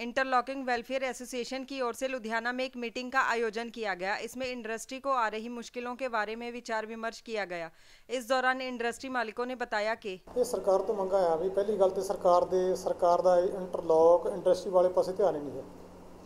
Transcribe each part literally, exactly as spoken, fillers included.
Interlocking welfare association की ओर से लुधियाना में एक मीटिंग का आयोजन किया गया। इसमें इंडस्ट्री को आ रही मुश्किलों के बारे में विचार विमर्श किया गया। इस दौरान इंडस्ट्री मालिकों ने बताया कि ਇਹ ਸਰਕਾਰ ਤੋਂ ਮੰਗਾ ਆ ਵੀ ਪਹਿਲੀ ਗੱਲ ਤੇ ਸਰਕਾਰ ਦੇ ਸਰਕਾਰ ਦਾ ਇੰਟਰਲੌਕ ਇੰਡਸਟਰੀ ਵਾਲੇ ਪਾਸੇ ਧਿਆਨ ਹੀ ਨਹੀਂ ਹੈ।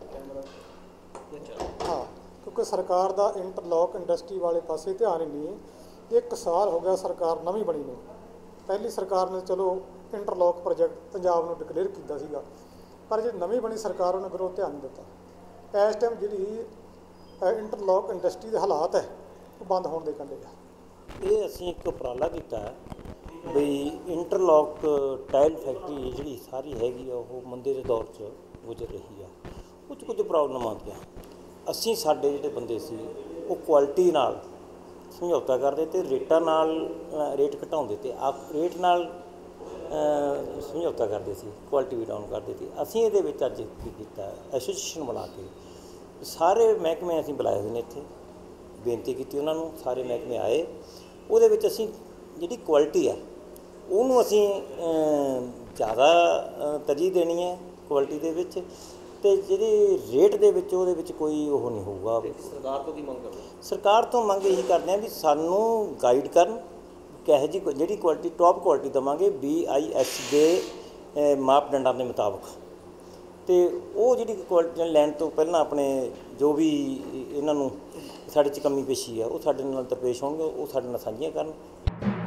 ਹਾਂ, ਕਿਉਂਕਿ ਸਰਕਾਰ ਦਾ ਇੰਟਰਲੌਕ ਇੰਡਸਟਰੀ ਵਾਲੇ ਪਾਸੇ ਧਿਆਨ ਹੀ ਨਹੀਂ। ਇੱਕ ਸਾਲ ਹੋ ਗਿਆ ਸਰਕਾਰ ਨਵੀਂ ਬਣੀ ਨੂੰ। ਪਹਿਲੀ ਸਰਕਾਰ ਨੇ ਚਲੋ ਇੰਟਰਲੌਕ ਪ੍ਰੋਜੈਕਟ ਪੰਜਾਬ ਨੂੰ ਡਿਕਲੇਅਰ ਕੀਤਾ ਸੀਗਾ, ਪਰ ਜੇ ਨਵੀਂ ਬਣੀ ਸਰਕਾਰ ਉਹਨੇ ਫਿਰ ਉਹ ਧਿਆਨ ਨਹੀਂ ਦਿੱਤਾ। ਇਸ ਟਾਈਮ ਜਿਹੜੀ ਇੰਟਰਲੌਕ ਇੰਡਸਟਰੀ ਦੇ ਹਾਲਾਤ ਹੈ ਉਹ ਬੰਦ ਹੋਣ ਦੇ ਕੰਢੇ ਆ। ਇਹ ਅਸੀਂ ਇੱਕ ਉਪਰਾਲਾ ਕੀਤਾ ਬਈ ਇੰਟਰਲੌਕ ਟਾਇਲ ਫੈਕਟਰੀ ਜਿਹੜੀ ਸਾਰੀ ਹੈਗੀ ਆ ਉਹ ਮੰਦੇ ਦੇ ਦੌਰ 'ਚ ਗੁਜ਼ਰ ਰਹੀ ਆ। ਕੁਝ ਕੁਝ ਪ੍ਰੋਬਲਮ ਆਉਂਦੀਆਂ। ਅਸੀਂ ਸਾਡੇ ਜਿਹੜੇ ਬੰਦੇ ਸੀ ਉਹ ਕੁਆਲਿਟੀ ਨਾਲ ਸਮਝੌਤਾ ਕਰਦੇ ਤੇ ਰੇਟਾਂ ਨਾਲ ਰੇਟ ਘਟਾਉਂਦੇ ਤੇ ਆ ਰੇਟ ਨਾਲ ਸਮਝੌਤਾ ਕਰਦੇ ਸੀ, ਕੁਆਲਿਟੀ ਵੀ ਡਾਊਨ ਕਰਦੇ ਸੀ। ਅਸੀਂ ਇਹਦੇ ਵਿੱਚ ਅੱਜ ਕੀ ਕੀਤਾ, ਐਸੋਸੀਏਸ਼ਨ ਬਣਾ ਕੇ ਸਾਰੇ ਮਹਿਕਮੇ ਅਸੀਂ ਬੁਲਾਏ ਹੋਏ ਨੇ ਇੱਥੇ, ਬੇਨਤੀ ਕੀਤੀ ਉਹਨਾਂ ਨੂੰ, ਸਾਰੇ ਮਹਿਕਮੇ ਆਏ। ਉਹਦੇ ਵਿੱਚ ਅਸੀਂ ਜਿਹੜੀ ਕੁਆਲਿਟੀ ਹੈ ਉਹਨੂੰ ਅਸੀਂ ਜ਼ਿਆਦਾ ਤਰਜੀਹ ਦੇਣੀ ਹੈ ਕੁਆਲਿਟੀ ਦੇ ਵਿੱਚ, ਅਤੇ ਜਿਹੜੀ ਰੇਟ ਦੇ ਵਿੱਚ ਉਹਦੇ ਵਿੱਚ ਕੋਈ ਉਹ ਨਹੀਂ ਹੋਊਗਾ। ਸਰਕਾਰ ਤੋਂ ਕੀ ਮੰਗ ਕਰਦੇ? ਸਰਕਾਰ ਤੋਂ ਮੰਗ ਇਹੀ ਕਰਦੇ ਹਾਂ ਵੀ ਸਾਨੂੰ ਗਾਈਡ ਕਰਨ, ਕਿਹੋ ਜਿਹੀ ਜਿਹੜੀ ਕੁਆਲਿਟੀ ਟੌਪ ਕੁਆਲਿਟੀ ਦੇਵਾਂਗੇ ਬੀ ਆਈ ਐਸ ਦੇ ਮਾਪਦੰਡਾਂ ਦੇ ਮੁਤਾਬਕ। ਅਤੇ ਉਹ ਜਿਹੜੀ ਕੁਆਲਿਟੀ ਲੈਣ ਤੋਂ ਪਹਿਲਾਂ ਆਪਣੇ ਜੋ ਵੀ ਇਹਨਾਂ ਨੂੰ ਸਾਡੇ 'ਚ ਕਮੀ ਪੇਸ਼ੀ ਆ ਉਹ ਸਾਡੇ ਨਾਲ ਦਰਪੇਸ਼ ਹੋਣਗੇ, ਉਹ ਸਾਡੇ ਨਾਲ ਸਾਂਝੀਆਂ ਕਰਨ।